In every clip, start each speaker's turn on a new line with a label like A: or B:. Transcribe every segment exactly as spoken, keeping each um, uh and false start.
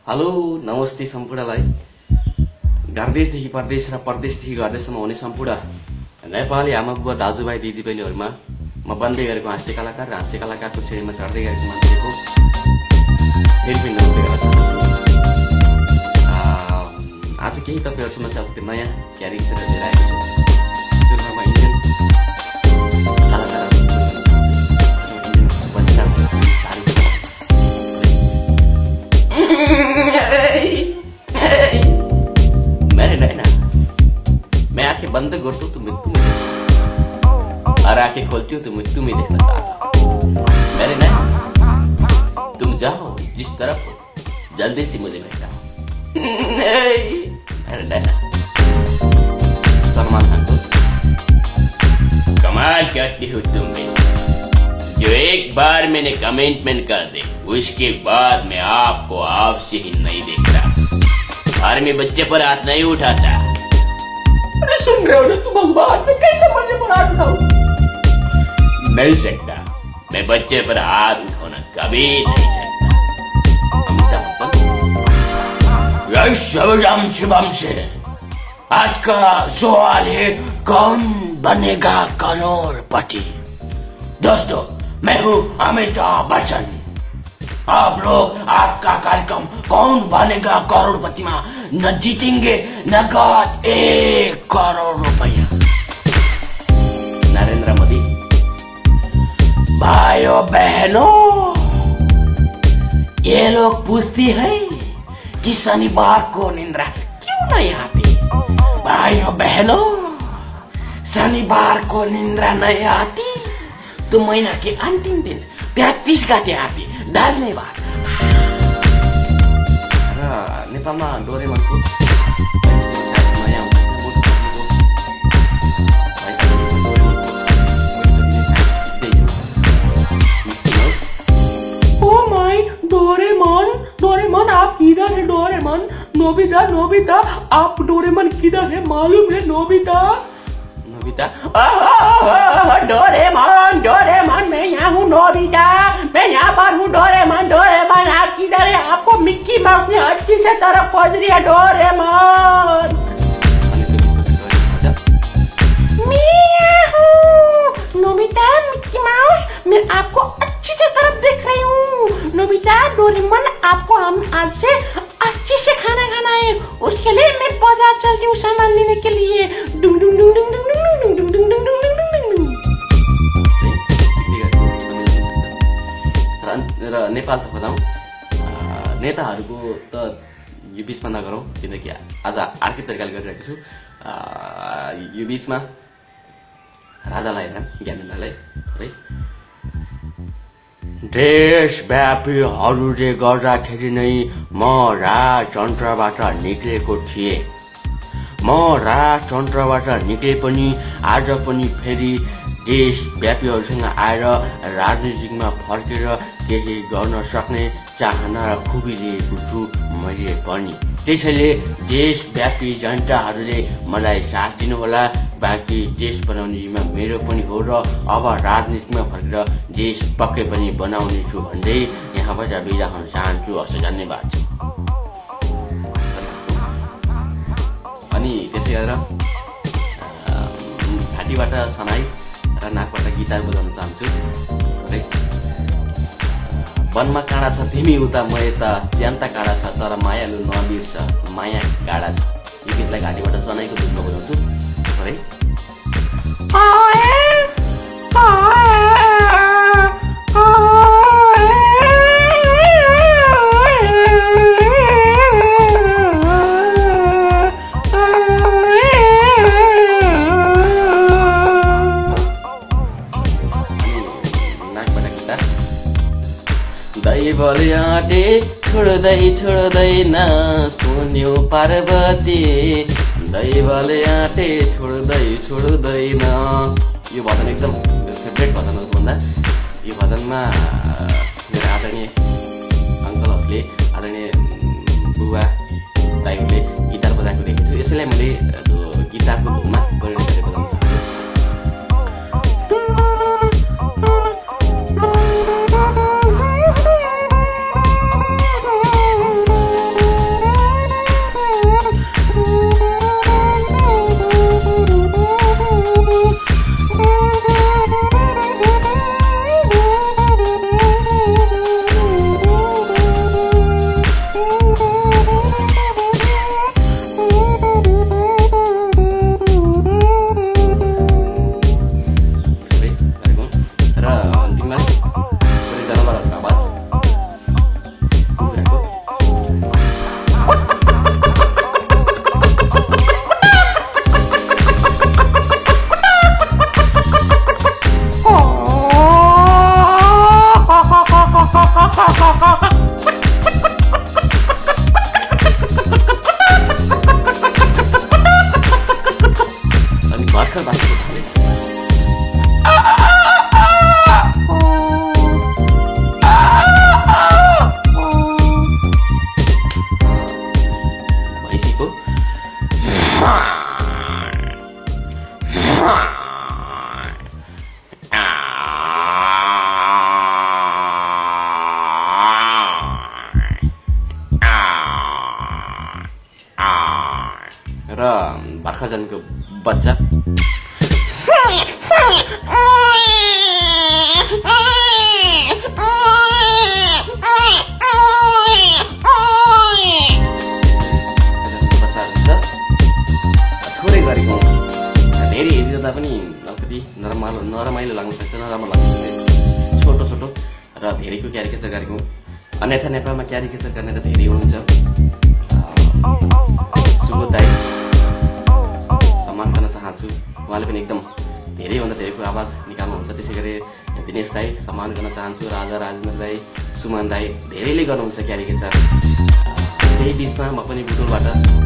A: Hello नमस्ते सम्पूर्णलाई। घरदेशदेखि परदेश र परदेशदेखि घरदेशसम्म हुने सम्पूर्ण नेपाली आमा बुबा दाजुभाइ दिदीबहिनीहरूमा म बन्दै गरेको हाँस्य कलाकार र हाँस्य कलाकारको श्रेणीमा चढ्दै गरेको मान्छेको फेरि पनि नमस्ते गर्न चाहन्छु। आज केही तपाईँहरू समक्ष नयाँ क्यारेक्टर लिएर आएको छु। सुरुमा म इन्डियन कलाकार मेरे नैना मैं आंखें बंद करती हूँ तो मैं तुम्हें देखता और आंखें खोलती हूँ तो मैं तुम्हें देखना चाहता हूँ। मेरे नैना तुम जाओ जिस तरफ हो जल्दी से मुझे भेजा। मेरे नैना सलमान खान को कमाल करती हो तुम भी। जो एक बार मैंने कमिटमेंट कर दे उसके बाद मैं आपको आपसे ही नहीं देखता और मैं बच्चे पर हाथ नहीं उठाता।
B: अरे सुन रहे हो ना तुम भगवान, मैं कैसे बच्चे पर हाथ उठाऊं?
A: नहीं सकता, मैं बच्चे पर हाथ उठाना कभी नहीं सकता। अमिताभ बच्चन शिवम शिवम से आज का सवाल है कौन बनेगा करोड़पति। दोस्तों मैं हूँ अमिताभ बच्चन। आप लोग आज का कार्यक्रम कौन बनेगा करोड़पति में न जीतेंगे नगद एक करोड़ रुपया। नरेंद्र मोदी भाइयों बहनों, ये लोग पूछती है कि शनिवार को निंद्रा क्यों नहीं आती। भाइयों बहनों, शनिवार को निंद्रा नहीं आती तो महीना के अंतिम दिन तैतीस गते आती। धन्यवाद। र नेपालमा डोरेमनको
B: ओ माय डोरेमन, डोरेमन आप किधर है? डोरेमन, नोबिता नोबिता आप डोरेमन किधर है? मालूम है नोबिता?
A: नोबिता
B: डोरेमन, डोरेमन मैं यहाँ हूँ। नोबिता मैं यहाँ पर हूँ। डोरेमन, डोरेमन आप किधर है? आपको मिक्की माउस ने अच्छी से तरफ खोज लिया। डोरेमन मैं यहाँ हूँ। नोबिता, मिक्की माउस मैं आपको अच्छी से तरफ देख रही हूँ। नोबिता, डोरेमन आपको हम आज से अच्छी से खाना खाना है, उसके लिए मैं बाजार चलती हूँ सामान लेने के लिए। डुंग डुंग डुंग डुंग डुंग डुंग डुंग डुंग डुंग डुंग डुंग डुंग।
A: र नेपाल त खोजाउँ, नेताहरूको त यो बिचमा नगरौँ किनकि आज अर्कै तरिकाले गरिरहेको छु। यो बिचमा राजालाई होइन ज्ञानेन्द्रलाई थोरै देशव्यापीहरूले गर्दाखेरि नै म राजतन्त्रबाट निक्लेको थिएँ। म राजतन्त्रबाट निक्ले पनि आज पनि फेरि देशव्यापीहरूसँग आएर राजनीतिमा फर्केर केही गर्न सक्ने चाहना र खुबी लिएको छु मैले पनि। त्यसैले देशव्यापी जनताहरूले मलाई साथ दिनुहोला। बाँकी देश बनाउने जिम्मा मेरो पनि हो र अब राजनीतिमा फर्केर देश पक्कै पनि बनाउने छु भन्दै यहाँबाट बिदा हुन चाहन्छु। हस्, धन्यवाद। अनि त्यसै गरेर घाँटीबाट सनाई र नाकबाट गिटार बजाउन चाहन्छु। है वनमा काँडा छ तिमी उता म यता, च्यान्ता काँडा छ तर मायालु नबिर्छ माया काँडा छ। यो गीतलाई घाँटीबाट सनाईको धुनमा बजाउँछु। है दैवले आँटे छोड्दै छोड्दैन सुन्यो पार्वती। दैवले आँटे छोड्दै छोड्दैन। यो भजन एकदम फेभरेट भजन हो भन्दा। यो भजनमा मेरो आदरणीय अङ्कलहरूले, आदरणीय बुबा दाइहरूले गिटार बजाएको देखेको छु। यसैलाई मैले गिटारको धुनमा परिणत गरेर बजाउन चाहन्छु। भर्खरजनको बच्चा थोरै गरेको धेरै हेरिरहँदा पनि अलिकति नरमाइलो नरमाइलो लाग्न सक्छ नराम्रो लाग्न सक्छ छोटो छोटो र धेरैको क्यारिकेचर गरेको अन्यथा नेपालमा क्यारिकेचर गर्ने त धेरै हुनुहुन्छ सुबोध दाइ सम्मान गर्न चाहन्छु उहाँले पनि एकदम धेरैभन्दा धेरैको आवाज निकाल्नुहुन्छ त्यसै गरी दिनेश दाई सम्मान गर्न चाहन्छु राजा राजेन्द्र दाई सुमन दाई धेरैले गर्नुहुन्छ क्यारिकेचर त्यही बिचमा म पनि बुटोलबाट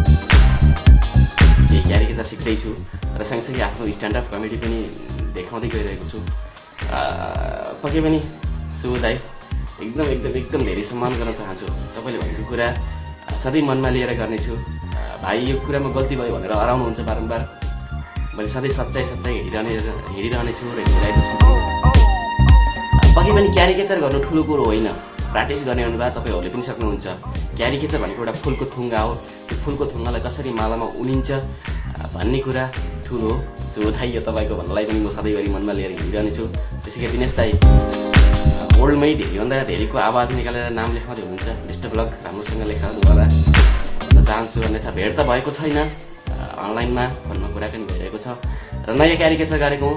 A: यही क्यारिकेचर सिक्दैछु र सँगसँगै आफ्नो स्ट्यान्डअप कमेडी पनि देखाउँदै गइरहेको छु पक्कै पनि सुबोध दाई एकदम एकदम एकदम धेरै सम्मान गर्न चाहन्छु तपाईँले भनेको कुरा सधैँ मनमा लिएर गर्नेछु भाइ यो कुरामा गल्ती भयो भनेर हराउनुहुन्छ बारम्बार मैले सधैँ सच्चाइ सच्चाइ हिँडिरहने हिँडिरहने छु र हिँडिरहेको छु पक्कै पनि क्यारिकेचर गर्नु ठुलो कुरो होइन प्र्याक्टिस गर्ने अनुसार तपाईँहरूले पनि सक्नुहुन्छ क्यारिकेचर भनेको एउटा फुलको थुङ्गा हो त्यो फुलको थुङ्गालाई कसरी मालामा उनिन्छ भन्ने कुरा ठुलो हो सो थाहा यो तपाईँको भन्नलाई पनि म सधैँभरि मनमा लिएर हिँडिरहने छु त्यसै गरी दिनेश दाई वर्ल्डमै धेरैभन्दा धेरैको आवाज निकालेर नाम लेखाउँदै हुनुहुन्छ बेस्ट ब्लग राम्रोसँग लेखाउनु होला भन्न चाहन्छु अन्यथा भेट त भएको छैन अनलाइनमा भन्न कुरा पनि भइरहेको छ र नयाँ क्यारिकेचर गरेको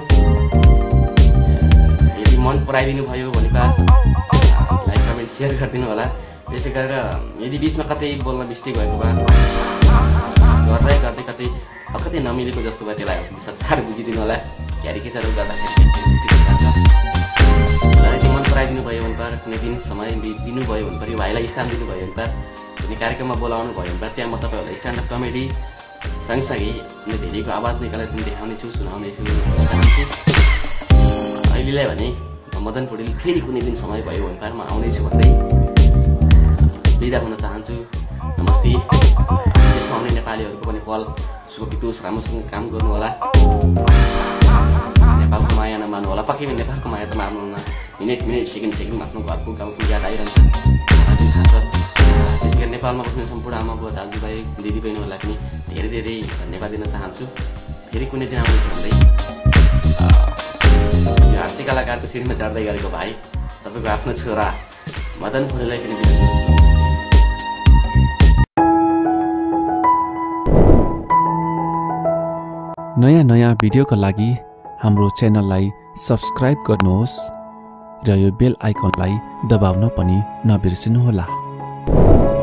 A: यदि मन पराइदिनु भयो भने लाइक कमेन्ट सेयर गरिदिनु होला त्यसै गरेर यदि बिचमा कतै बोल्न मिस्टेक भएको भए गर्दै गर्दै कतै कतै नमिलेको जस्तो भयो त्यसलाई सच्चार बुझिदिनु होला क्यारिकेचरहरू गर्दाखेरि मिस्टेक हुन्छ यदि मन पराइदिनु भयो भने पर कुनै दिन समय दिनुभयो भने पर भाइलाई स्थान दिनुभयो भने पर कुनै कार्यक्रममा बोलाउनु भयो भने त्यहाँ म तपाईँहरूलाई स्ट्यान्डअप कमेडी सँगसँगै कुनै धेरैको आवाज निकालेर पनि देखाउने छु सुनाउने छु चाहन्छु अहिलेलाई भने मदन पौडेल फेरि कुनै दिन समय भयो भने पर म आउनेछु भन्दै बिदा हुन चाहन्छु नमस्ते यसमा आउने नेपालीहरूको पनि पल सुख बितोस् राम्रोसँग काम गर्नु होला नेपालको माया नमान्नु होला पक्कै पनि नेपालको माया त मार्नु हुन्न मिनट मिनट सेकेन्ड सेकेन्डमा आफ्नो घरको गाउँको याद आइरहन्छ थाहा छ त्यसै गरी नेपालमा बस्ने सम्पूर्ण आमा बुवा दाजुभाइ दिदीबहिनीहरूलाई पनि धेरै धेरै धन्यवाद दिन चाहन्छु फेरि कुनै दिन आउनेछु भन्दै यो हाँसी कलाकारको सिँढीमा चढ्दै गरेको भाइ तपाईँको आफ्नो छोरा मदन पौडेललाई पनि बिदा दिनुहोस्
C: नयाँ नयाँ भिडियोका लागि हाम्रो च्यानललाई सब्स्क्राइब गर्नुहोस् र यो बेल आइकनलाई दबाउन पनि नबिर्सिनुहोला।